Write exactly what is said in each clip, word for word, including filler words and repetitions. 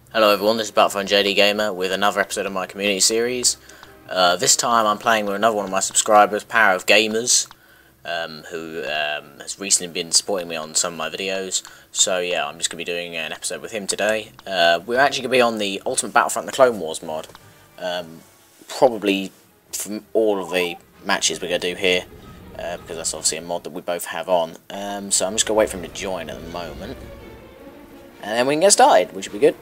Hello everyone, this is Battlefront J D Gamer with another episode of my community series. Uh, this time I'm playing with another one of my subscribers, PowerofGamerZ, um, who um, has recently been supporting me on some of my videos. So yeah, I'm just going to be doing an episode with him today. Uh, we're actually going to be on the Ultimate Battlefront The Clone Wars mod. Um, probably from all of the matches we're going to do here, uh, because that's obviously a mod that we both have on. Um, so I'm just going to wait for him to join at the moment. And then we can get started, which would be good.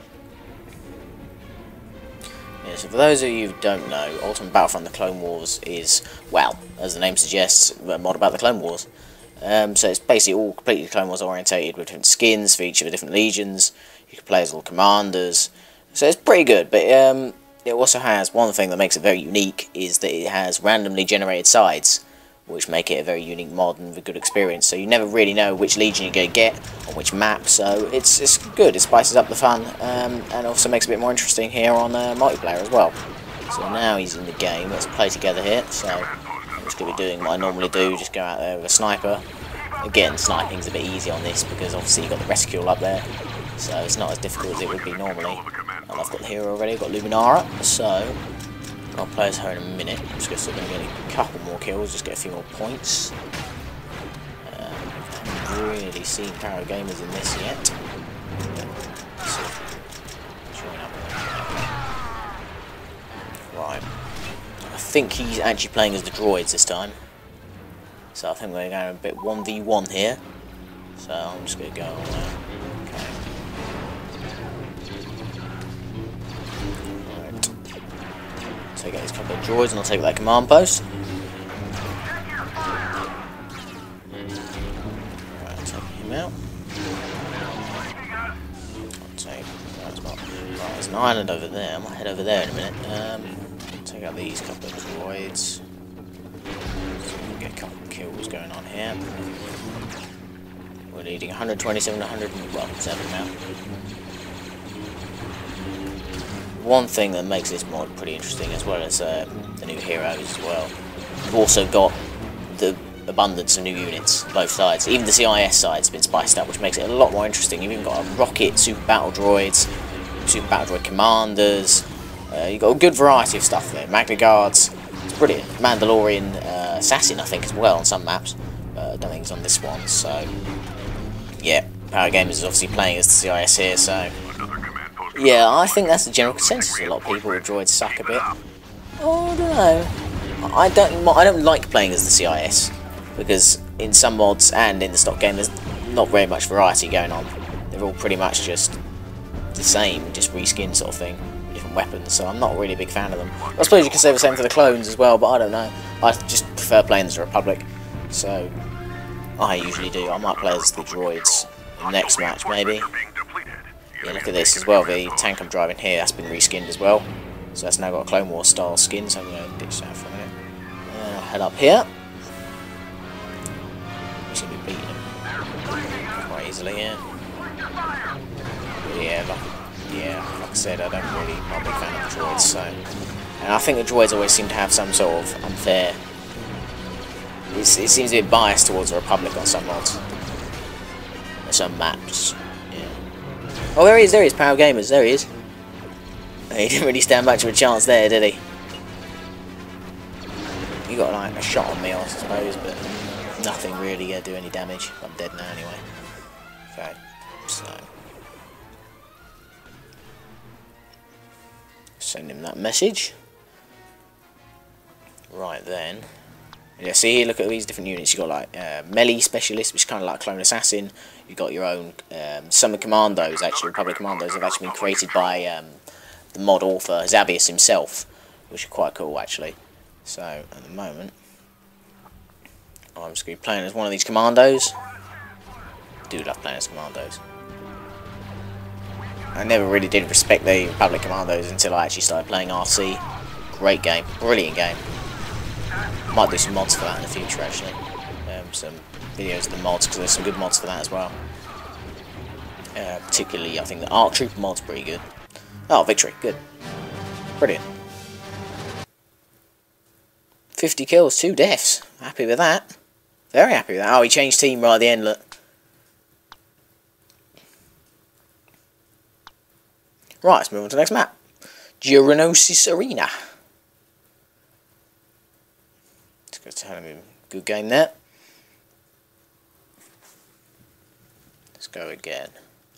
Yeah, so for those of you who don't know, Ultimate Battlefront The Clone Wars is, well, as the name suggests, a mod about the Clone Wars. Um, so it's basically all completely Clone Wars orientated with different skins for each of the different legions. You can play as all commanders. So it's pretty good, but um, it also has one thing that makes it very unique is that it has randomly generated sides, which make it a very unique mod and a good experience. So you never really know which legion you're going to get on which map, so it's it's good. It spices up the fun, um, and also makes it a bit more interesting here on uh, multiplayer as well. So now he's in the game. Let's play together here. So I'm just going to be doing what I normally do, just go out there with a sniper. Again, sniping's a bit easy on this because obviously you've got the rescue up there, so it's not as difficult as it would be normally. And I've got the hero already, I've got Luminara, so I'll play as her in a minute. I'm just going to get a couple more kills, just get a few more points. Um, I haven't really seen PowerofGamerZ in this yet. So, join up. Right. I think he's actually playing as the droids this time. So I think we're going a bit one v one here. So I'm just going to go on there. Take out these couple of droids and I'll take that command post. Right, take him out. I'll take that as well. Right, there's an island over there. I might head over there in a minute. Um, take out these couple of droids. So we can get a couple of kills going on here. We're leading one twenty-seven, one hundred, well, seven now. One thing that makes this mod pretty interesting, as well as uh, the new heroes as well, we've also got the abundance of new units, both sides. Even the C I S side's been spiced up, which makes it a lot more interesting. You've even got a rocket, super battle droids, super battle droid commanders. Uh, you've got a good variety of stuff there. Magna Guards, it's brilliant. Mandalorian uh, assassin, I think, as well on some maps. Uh, I don't think it's on this one. So yeah, PowerofGamerZ is obviously playing as the C I S here, so. Yeah, I think that's the general consensus. A lot of people with droids suck a bit. Oh, I don't know. I don't. I don't like playing as the C I S because in some mods and in the stock game, there's not very much variety going on. They're all pretty much just the same, just reskin sort of thing, different weapons. So I'm not really a big fan of them. I suppose you could say the same for the clones as well, but I don't know. I just prefer playing as the Republic. So I usually do. I might play as the droids in the next match, maybe. Yeah, look at this as well, the tank I'm driving here, that's been reskinned as well. So that's now got a Clone Wars style skin, so I'm going to ditch that for a minute. And I'll head up here. We should be beating him quite easily, yeah. But yeah, like, yeah, like I said, I don't really, I'm not a big fan of the droids, so. And I think the droids always seem to have some sort of unfair, it's, it seems a bit biased towards the Republic on some mods. Some maps. Oh, there he is, there he is, PowerofGamerZ, there he is. He didn't really stand much of a chance there, did he? He got like a shot on me, I suppose, but nothing really uh, do any damage. I'm dead now anyway. Okay, so. Send him that message. Right then. Yeah, see here, look at these different units. You've got like uh, melee specialist, which is kind of like clone assassin. You've got your own um, some of the commandos. Actually, Republic commandos have actually been created by um, the mod author Zabius himself, which are quite cool actually. So at the moment, I'm just going to be playing as one of these commandos. I do love playing as commandos. I never really did respect the Republic commandos until I actually started playing R C. Great game, brilliant game. Might do some mods for that in the future actually. Um, some videos of the mods, because there's some good mods for that as well. Uh, particularly I think the Arc Trooper mod's pretty good. Oh, victory, good. Brilliant. fifty kills, two deaths. Happy with that. Very happy with that. Oh, he changed team right at the end, look. Right, let's move on to the next map. Geonosis Arena. Let's go to him. Good game there. Let's go again.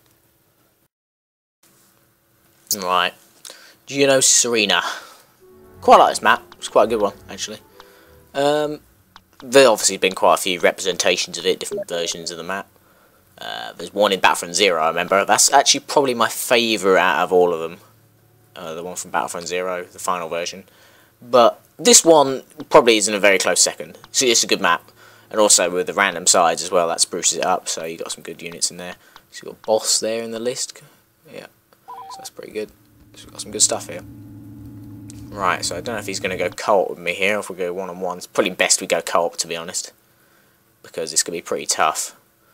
Right. Geonosis Arena. Quite like this map. It's quite a good one, actually. Um, there obviously been quite a few representations of it, different versions of the map. Uh, there's one in Battlefront Zero, I remember. That's actually probably my favourite out of all of them. Uh, the one from Battlefront Zero, the final version. But this one probably isn't a very close second. So it's a good map. And also with the random sides as well, that spruces it up. So you've got some good units in there. So you've got Boss there in the list. Yeah, so that's pretty good. So we've got some good stuff here. Right, so I don't know if he's going to go co-op with me here, or if we go one-on-one. It's probably best we go co-op, to be honest. Because it's going to be pretty tough.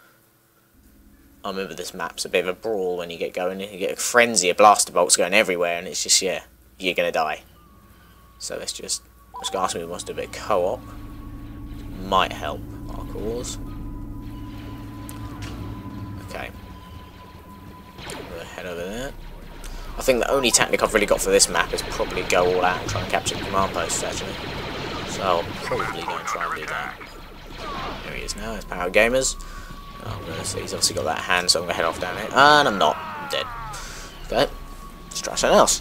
I remember this map's a bit of a brawl when you get going. You get a frenzy of blaster bolts going everywhere, and it's just, yeah, you're going to die. So let's just, let's go ask me if he wants to do a bit of co-op. Might help our cause. Okay. We'll head over there. I think the only tactic I've really got for this map is probably go all out and try and capture the command posts, actually. So I'll probably go and try and do that. There he is now, it's PowerofGamerZ. Oh, I'm gonna see, he's obviously got that hand, so I'm going to head off down here. And I'm not, I'm dead. Okay, let's try something else.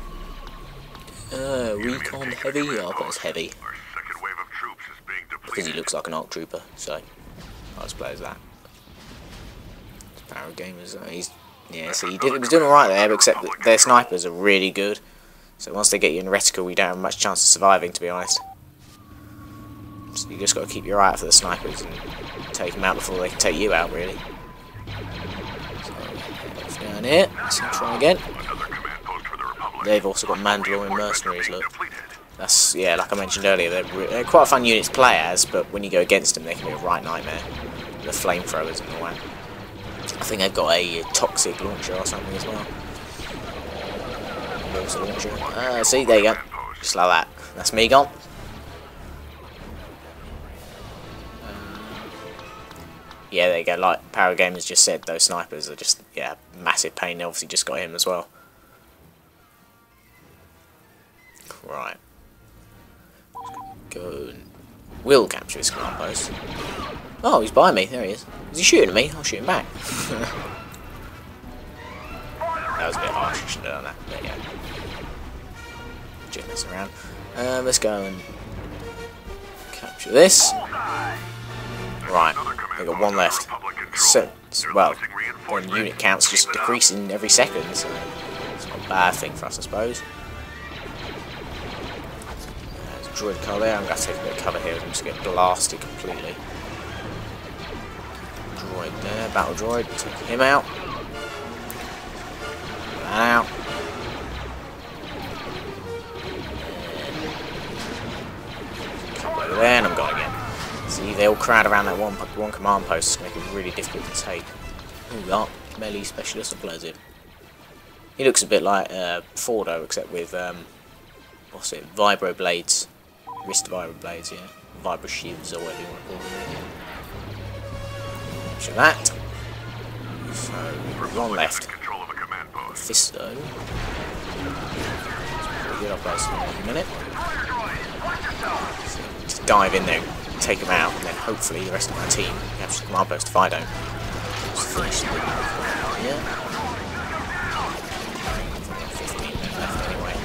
Uh, recon heavy? Oh, I'll put as heavy. Because he looks like an ARC trooper, so I'll just play as that. It's PowerofGamerZ, he's... Yeah, so he, did, he was doing alright there, but except that their snipers are really good. So once they get you in reticle, you don't have much chance of surviving, to be honest. So you just got to keep your eye out for the snipers and take them out before they can take you out, really. So, off down here. Let's try again. They've also got Mandalorian mercenaries, look. That's, yeah, like I mentioned earlier, they're, they're quite a fun unit to play as, but when you go against them, they can be a right nightmare. The flamethrowers and all that. I think they've got a toxic launcher or something as well. Mortar launcher. Uh, see, there you go. Just like that. That's me gone. Yeah, there you go. Like PowerofGamerZ just said, those snipers are just, yeah, massive pain. They obviously just got him as well. Right. Go and we'll capture this command post. Oh, he's by me. There he is. Is he shooting at me? I'll shoot him back. That was a bit harsh. I shouldn't have done that. But yeah. Just messing around. Um, let's go and capture this. Right. We've got one left. So, well, the unit count's just decreasing every second, so it's not a bad thing for us, I suppose. There's a droid car there. I'm going to take a bit of cover here. I'm just going to get blasted completely. Droid there, battle droid, take him out. That out. Come over there, and I'm going again. See, they all crowd around that one one command post, making it really difficult to take. Oh, we got melee specialist explosive. He looks a bit like uh, Fordo, except with um, what's it? Vibro blades, wrist vibro blades, yeah, vibro shivs or whatever you want to call them. Capture that. So one left. Fisto. Pretty good. I'll play some in a minute. So just dive in there, take him out, and then hopefully the rest of my team capture the command post if I don't. Just finish the yeah. fifteen men left anyway.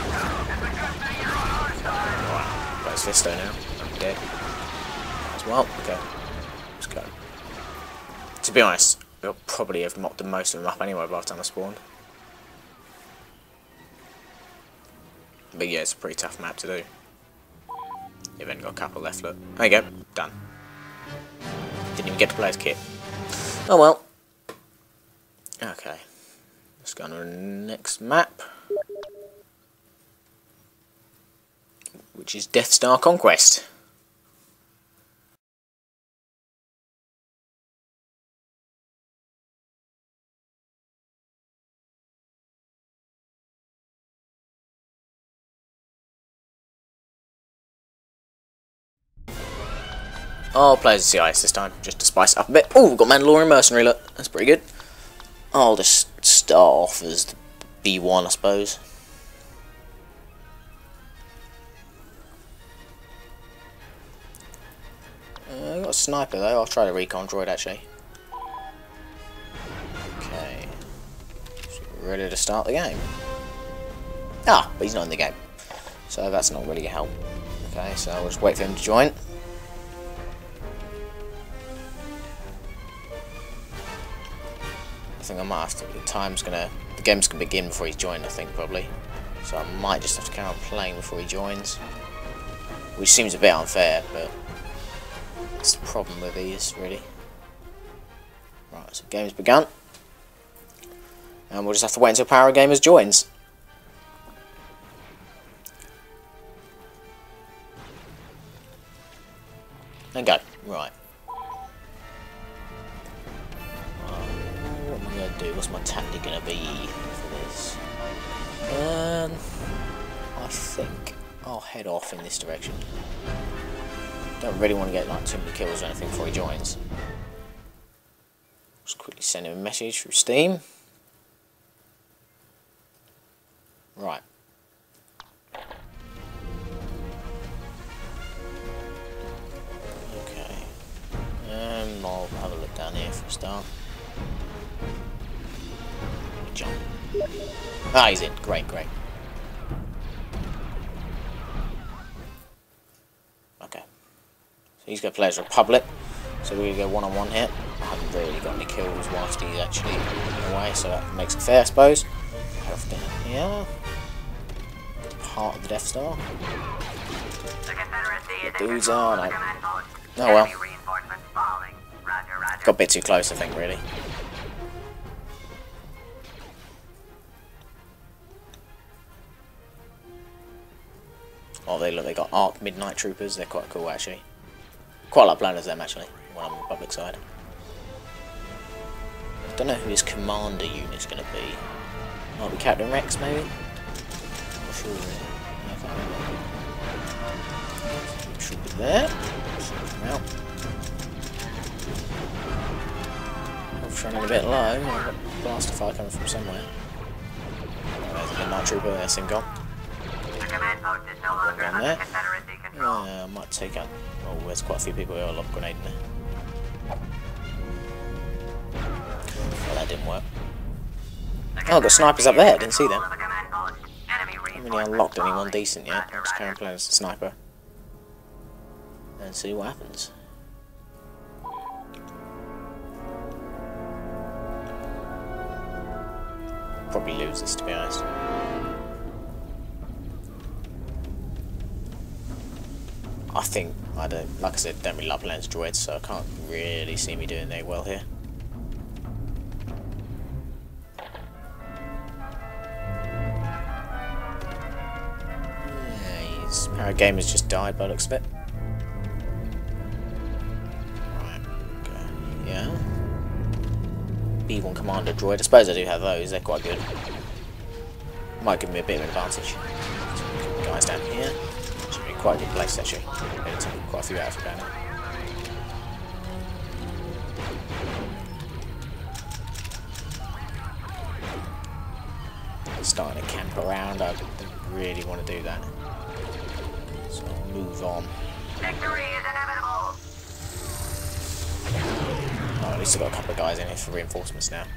Alright, plays Fisto now. I'm dead. As well. Okay. Let's go. To be honest, we'll probably have mocked the most of them up anyway by the time I spawned. But yeah, it's a pretty tough map to do. You've only got a couple left, look. There you go, done. Didn't even get to play his kit. Oh well. Okay. Let's go on to the next map. Which is Death Star Conquest. I'll play as the C I S this time, just to spice it up a bit. Oh, we've got Mandalorian Mercenary, look. That's pretty good. I'll just start off as the B one, I suppose. Uh, I got a sniper though. I'll try the recon droid actually. Okay. So we're ready to start the game. Ah, but he's not in the game. So that's not really a help. Okay, so I'll just wait for him to join. I think I might have to, the time's gonna, the game's gonna begin before he's joined, I think, probably. So I might just have to carry on playing before he joins. Which seems a bit unfair, but that's the problem with these, really. Right, so the game's begun. And we'll just have to wait until PowerofGamerZ joins. And go. Right. What am I going to do? What's my tactic going to be for this? Um, I think I'll head off in this direction. Don't really want to get like too many kills or anything before he joins. Just quickly send him a message through Steam. Right. Okay. Um, I'll have a look down here for a start. Jump. Ah, he's in. Great, great. Okay. So he's going to play as Republic. So we're going to go one on one here. I haven't really got any kills whilst he's actually away, so that makes it fair, I suppose. Yeah. Part of the Death Star. The dudes are like. Oh well. Got a bit too close, I think, really. Oh, they look, they got Arc Midnight Troopers, they're quite cool actually. Quite like playing as them actually, when I'm on the public side. I don't know who his commander unit's going to be. Might be Captain Rex, maybe? Not sure really. I can't remember. Trooper there. Come out. I'm running a bit low. I've got blaster fire coming from somewhere. Oh, there's a Midnight Trooper, there's him gone. Down there. Uh, I might take out. Oh, there's quite a few people here. I'll lob a grenade in there. Well, that didn't work. Oh, I've got snipers up there. Didn't see them. Haven't really unlocked anyone decent yet. I'm just carrying playing as a sniper. And see what happens. Probably lose this, to be honest. I think, I don't, like I said, don't really love playing as droids, so I can't really see me doing very well here. Yeah, he's, PowerofGamerZ just died by the looks of it. Right, okay, yeah. B one Commander droid, I suppose I do have those, they're quite good. Might give me a bit of an advantage. So, guys down here. Quite a good place actually. Maybe take quite a few out of down here. Starting to camp around, I don't really want to do that. So I'll move on. Victory is inevitable. Oh, at least I've got a couple of guys in here for reinforcements now.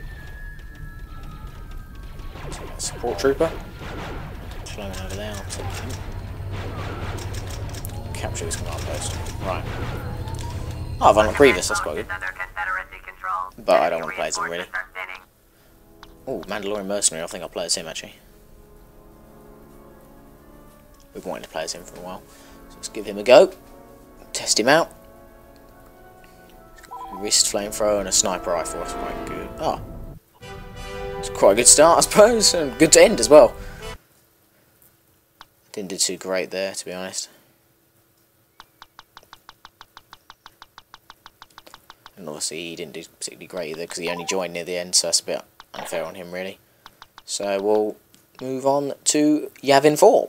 So I've got a support trooper. Clone over there, I'll take him. Capture this command post. Right. Oh, I've unlocked Grievous, that's quite good. But I don't want to play as him, really. Oh, Mandalorian Mercenary, I think I'll play as him, actually. We've been wanting to play as him for a while. So let's give him a go. Test him out. Wrist flamethrower and a sniper rifle, that's quite good. Oh. It's quite a good start, I suppose, and good to end as well. Didn't do too great there, to be honest. And obviously he didn't do particularly great either because he only joined near the end, so that's a bit unfair on him really. So we'll move on to Yavin four.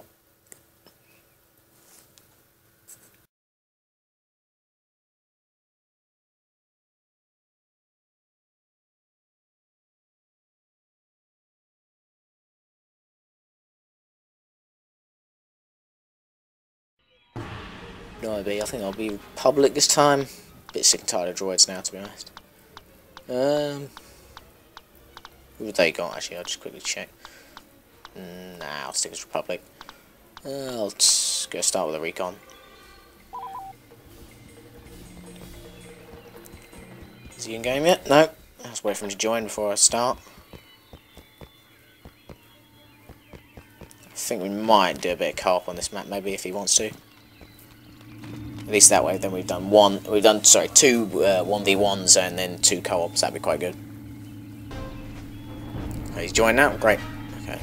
I be? I think I'll be Republic this time. Bit sick and tired of droids now, to be honest. Um, who have they got? Actually, I'll just quickly check. Nah, I'll stick as Republic. Uh, I'll just go start with a recon. Is he in game yet? No. Let's wait for him to join before I start. I think we might do a bit of co-op on this map, maybe, if he wants to. At least that way, then we've done one. We've done sorry, two uh, one v ones and then two co-ops. That'd be quite good. Oh, he's joined now. Great. Okay.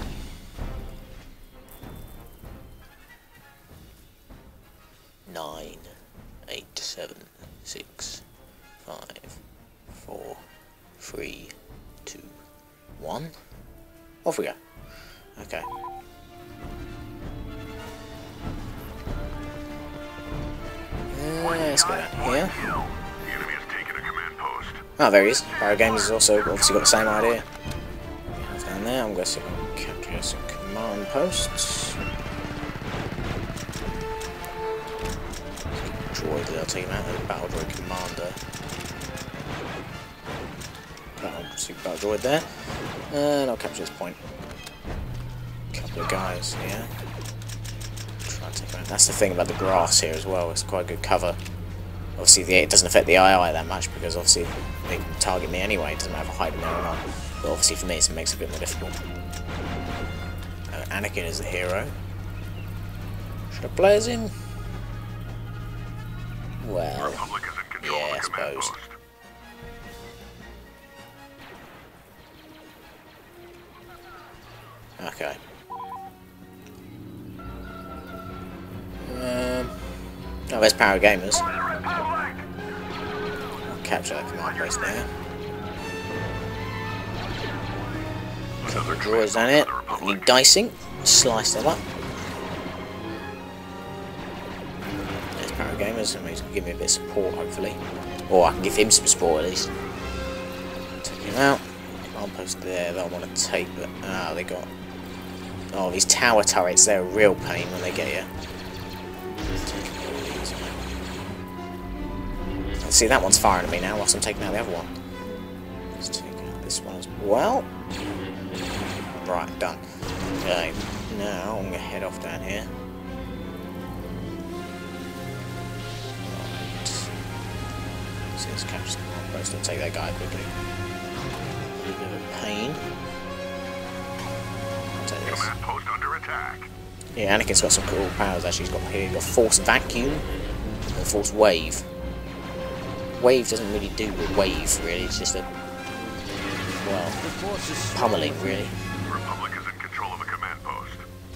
Nine, eight, seven, six, five, four, three, two, one. Off we go. Okay. Uh, let's go down here. Oh, there he is. PowerofGamerZ has also obviously got the same idea. Down there, I'm going to see if I can capture some command posts. Droid that I'll take him out of the battle droid commander. Battle, super battle droid there. And I'll capture this point. A couple of guys here. Try to take him out. That's the thing about the grass here as well, it's quite good cover. Obviously the, it doesn't affect the A I that much because obviously they can target me anyway, it doesn't matter if I hide them there or not. But obviously for me it makes it a bit more difficult. Uh, Anakin is the hero. Should I play as him? Well, yeah, I suppose. Okay. Um, oh, there's PowerofGamerZ. I'll capture that command post there. Couple of droids down here. Need dicing. Slice them up. There's PowerofGamerZ, and he's going to give me a bit of support, hopefully. Or I can give him some support at least. Take him out. Command post there that I want to take, but ah, oh, they got. Oh, these tower turrets, they're a real pain when they get you. See, that one's firing at me now whilst I'm taking out the other one. Let's take out this one as well. Right, done. Okay, now I'm going to head off down here. Right. See, let's capture some more post. I'll take that guy quickly. A little bit of a pain. I'll take this. Post under attack. Yeah, Anakin's got some cool powers actually. He's got here, he's got Force Vacuum and Force Wave. Wave doesn't really do with wave, really. It's just a, well, pummeling, really. The Republic is in control of a command post.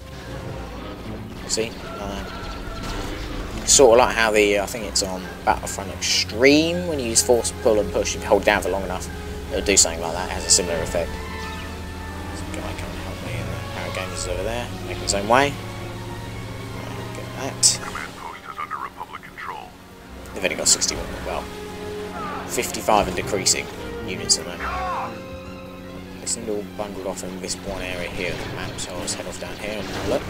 See? Uh, sort of like how the, uh, I think it's on Battlefront Extreme, when you use force pull and push, if you hold down for long enough, it'll do something like that. It has a similar effect. There's a guy coming to help me, and the PowerofGamerZ is over there, making his own way. Right, get that. Command post is under Republic control. They've only got sixty-one, well, fifty-five and decreasing units at the moment. They seem to all bundled off in this one area here of the map, so I'll just head off down here and have a look.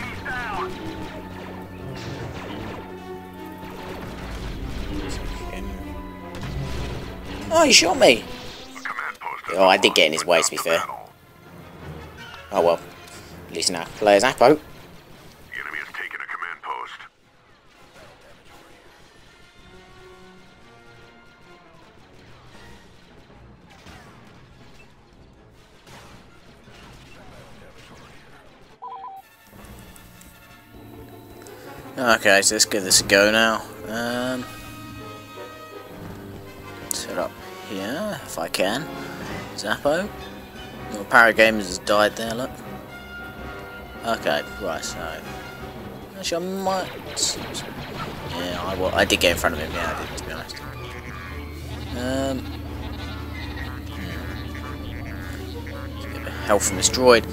Oh, he shot me! Oh, I did get in his way, to be fair. Oh well, at least now players Apo. Okay, so let's give this a go now. Um, set up here, if I can. Zappo. Well, PowerofGamerZ has died there, look. Okay, right, so... Actually, I might... Yeah, I, well, I did get in front of him, yeah, I did, to be honest. Um... Hmm. Get a bit of health from this droid.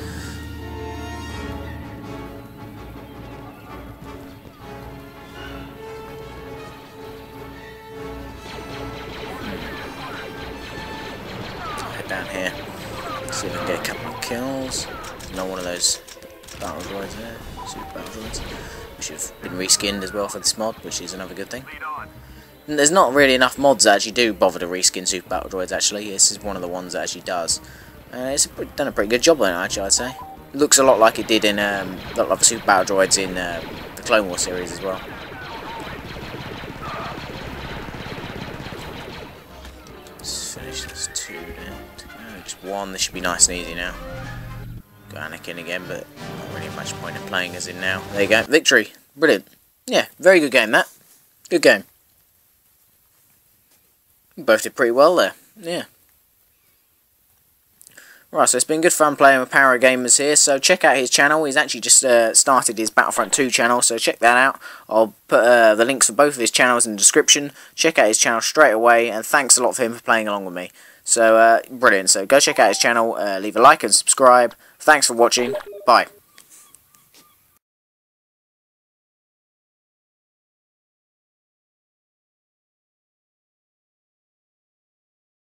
Down here, see if we can get a couple of kills. Not one of those battle droids there, super battle droids. which have been reskinned as well for this mod, which is another good thing. And there's not really enough mods that actually do bother to reskin Super Battle Droids, actually. This is one of the ones that actually does. Uh, it's done a pretty good job on it, actually, I'd say. It looks a lot like it did in, um, a lot like the Super Battle Droids in uh, the Clone Wars series as well. Let's finish this two now. Oh, just one, this should be nice and easy now. Got Anakin again, but not really much point in playing as in now. There you go, victory. Brilliant. Yeah, very good game, that. Good game. Both did pretty well there. Yeah. Right, so it's been good fun playing with PowerofGamerZ here, so check out his channel. He's actually just uh, started his Battlefront two channel, so check that out. I'll put uh, the links for both of his channels in the description. Check out his channel straight away, and thanks a lot for him for playing along with me. So, uh, brilliant. So go check out his channel, uh, leave a like and subscribe. Thanks for watching. Bye.